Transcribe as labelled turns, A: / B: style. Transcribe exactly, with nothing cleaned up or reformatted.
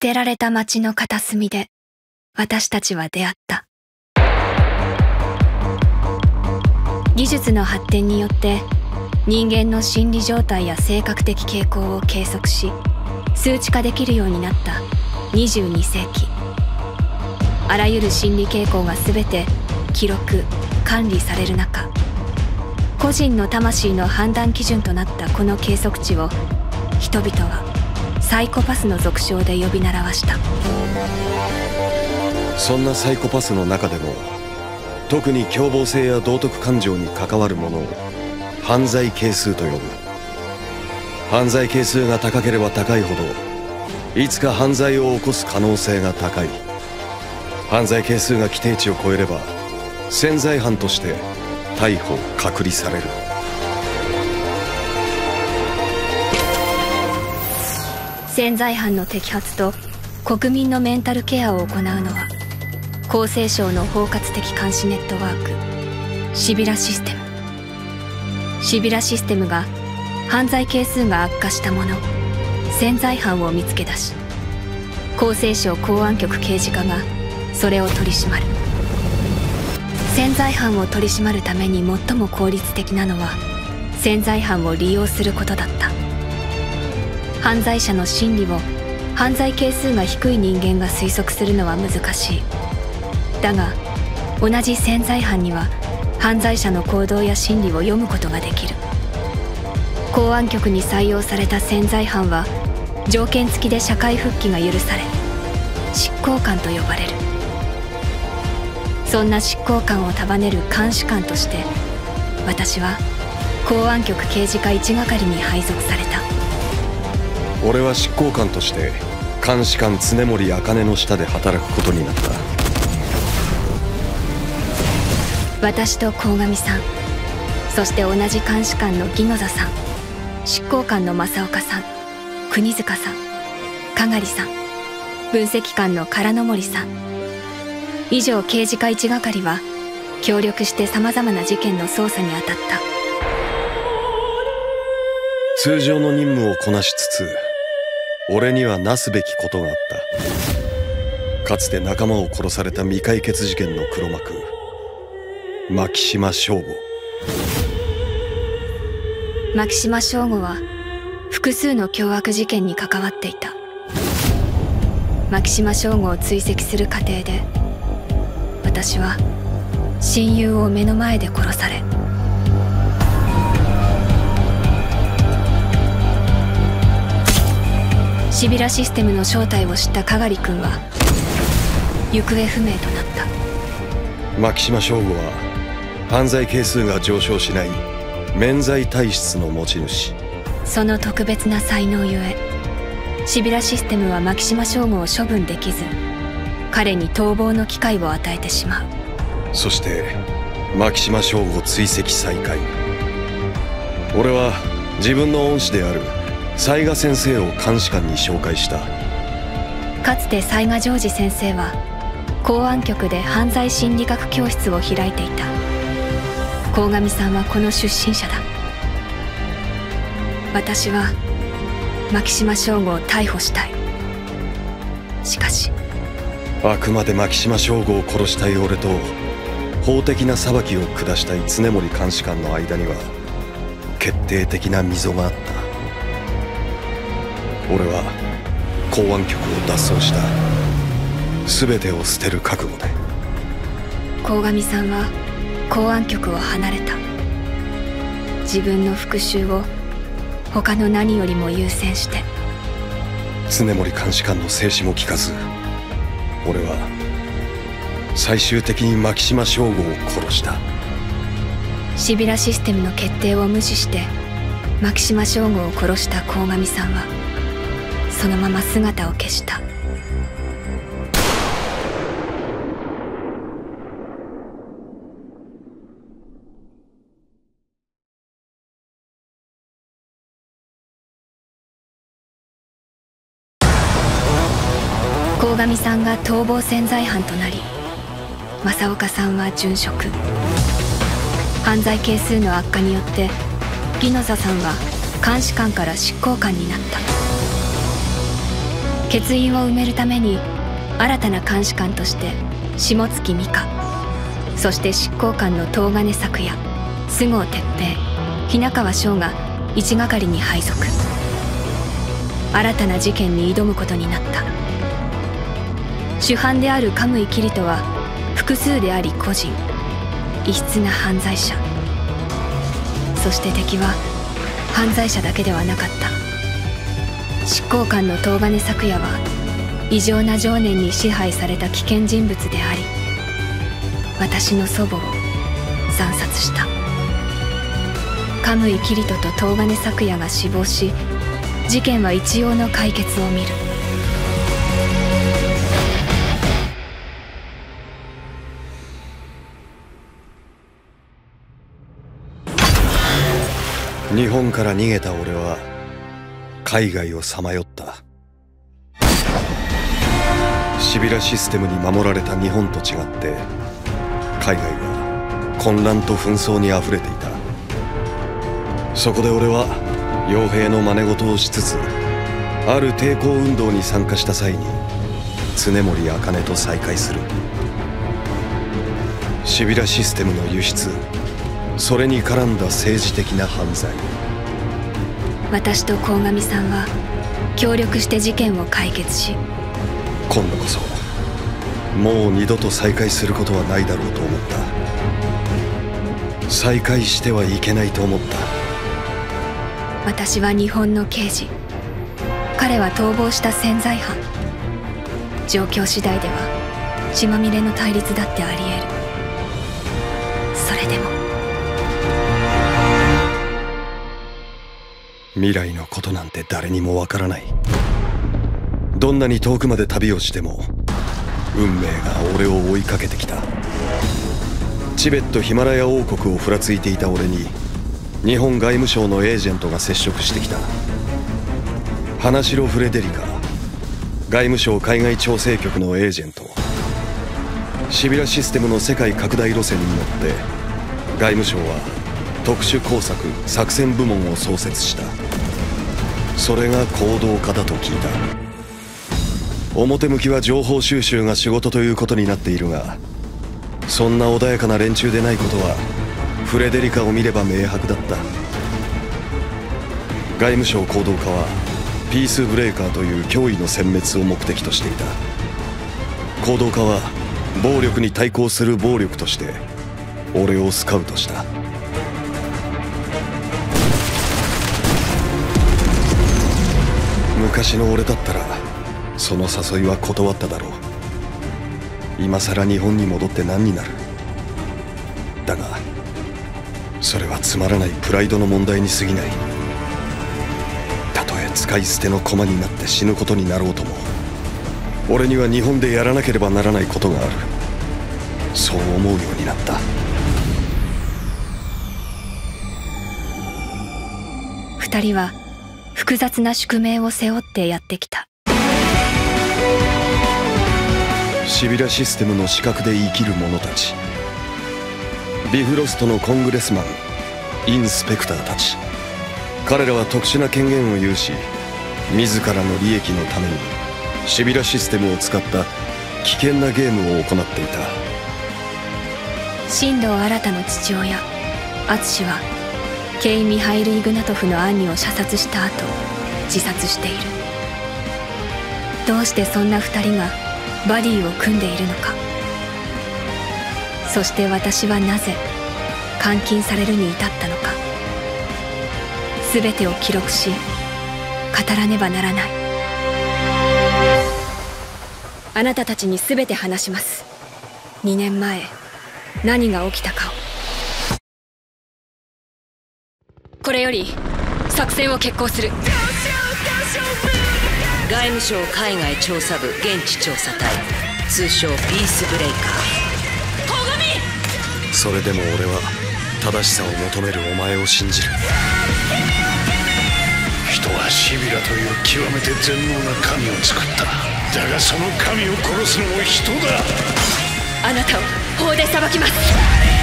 A: てられた街の片隅で私たちは出会った。技術の発展によって人間の心理状態や性格的傾向を計測し数値化できるようになったにじゅうにせいき。あらゆる心理傾向が全て記録・管理される中、個人の魂の判断基準となったこの計測値を人々はサイコパスの俗称で呼び習わした。
B: そんなサイコパスの中でも特に凶暴性や道徳感情に関わるものを犯罪係数と呼ぶ。犯罪係数が高ければ高いほどいつか犯罪を起こす可能性が高い。犯罪係数が規定値を超えれば潜在犯として逮捕・隔離される。
A: 潜在犯の摘発と国民のメンタルケアを行うのは厚生省の包括的監視ネットワークシビラシステム。シビラシステムが犯罪係数が悪化した者、潜在犯を見つけ出し、厚生省公安局刑事課がそれを取り締まる。潜在犯を取り締まるために最も効率的なのは潜在犯を利用することだった。犯罪者の心理を犯罪係数が低い人間が推測するのは難しい。だが同じ潜在犯には犯罪者の行動や心理を読むことができる。公安局に採用された潜在犯は条件付きで社会復帰が許され執行官と呼ばれる。そんな執行官を束ねる監視官として私は公安局刑事課一係に配属された。
B: 俺は執行官として監視官常森茜の下で働くことになった。
A: 私と鴻上さん、そして同じ監視官の宜野座さん、執行官の正岡さん、国塚さん、香さん、分析官の唐野森さん、以上刑事課一係は協力してさまざまな事件の捜査に当たった。
B: 通常の任務をこなしつつ俺にはなすべきことがあった。かつて仲間を殺された未解決事件の黒幕牧島省吾。
A: 牧島省吾は複数の凶悪事件に関わっていた。牧島省吾を追跡する過程で私は親友を目の前で殺され、シビラシステムの正体を知った篝君は行方不明となった。
B: 牧島省吾は犯罪係数が上昇しない免罪体質の持ち主。
A: その特別な才能ゆえシビラシステムは牧島省吾を処分できず彼に逃亡の機会を与えてしまう。
B: そして牧島省吾追跡再開。俺は自分の恩師である雑賀先生を監視官に紹介した。
A: かつて雑賀ジョージ先生は公安局で犯罪心理学教室を開いていた。鴻上さんはこの出身者だ。私は牧島省吾を逮捕したい。しかし
B: あくまで牧島省吾を殺したい俺と法的な裁きを下したい常森監視官の間には決定的な溝があった。俺は公安局を脱走した。全てを捨てる覚悟で。
A: 鴻上さんは公安局を離れた。自分の復讐を他の何よりも優先して。
B: 常森監視官の制止も聞かず俺は最終的に牧島省吾を殺した。
A: シビラシステムの決定を無視して牧島省吾を殺した鴻上さんはそのまま姿を消した。鴻上さんが逃亡潜在犯となり正岡さんは殉職。犯罪係数の悪化によって宜野座さんは監視官から執行官になった。 欠員を埋めるために新たな監視官として下月美香、そして執行官の東金咲也、菅生哲平、雛川翔が一係に配属。新たな事件に挑むことになった。主犯であるカムイキリトは複数であり個人、異質な犯罪者。そして敵は犯罪者だけではなかった。執行官の東金咲也は異常な情念に支配された危険人物であり、私の祖母を惨殺した。カムイキリトと東金咲也が死亡し、事件は一応の解決を見る。
B: 日本から逃げた俺は海外をさまよった。シビラシステムに守られた日本と違って海外は混乱と紛争にあふれていた。そこで俺は傭兵の真似事をしつつ、ある抵抗運動に参加した際に常森茜と再会する。シビラシステムの輸出、それに絡んだ政治的な犯罪。
A: 私と鴻上さんは協力して事件を解決し、
B: 今度こそもう二度と再会することはないだろうと思った。再会してはいけないと思った。
A: 私は日本の刑事、彼は逃亡した潜在犯。状況次第では血まみれの対立だってあり得る。それでも
B: 未来のことなんて誰にもわからない。どんなに遠くまで旅をしても運命が俺を追いかけてきた。チベットヒマラヤ王国をふらついていた俺に日本外務省のエージェントが接触してきた。花城フレデリカ、外務省海外調整局のエージェント。シビラシステムの世界拡大路線に乗って外務省は特殊工作作戦部門を創設した。それが行動家だと聞いた。表向きは情報収集が仕事ということになっているが、そんな穏やかな連中でないことはフレデリカを見れば明白だった。外務省行動家はピースブレーカーという脅威の殲滅を目的としていた。行動家は暴力に対抗する暴力として俺をスカウトした。昔の俺だったらその誘いは断っただろう。今さら日本に戻って何になる。だがそれはつまらないプライドの問題に過ぎない。たとえ使い捨ての駒になって死ぬことになろうとも、俺には日本でやらなければならないことがある。そう思うようになった。
A: 二人は複雑な宿命を背負ってやってきた。
B: シビラシステムの死角で生きる者たち、ビフロストのコングレスマン、インスペクターたち。彼らは特殊な権限を有し、自らの利益のためにシビラシステムを使った危険なゲームを行っていた。
A: 新藤新の父親敦はケイ・ミハイル・イグナトフの兄を射殺した後自殺している。どうしてそんな二人がバディを組んでいるのか。そして私はなぜ監禁されるに至ったのか。全てを記録し語らねばならない。あなたたちに全て話します。にねんまえ何が起きたかを。これより作戦を決行する。
C: 外務省海外調査部現地調査隊、通称ピースブレイカー。
B: 鴻上！それでも俺は正しさを求めるお前を信じる。
D: 人はシビラという極めて全能な神を作った。だがその神を殺すのも人だ。
A: あなたを法で裁きます。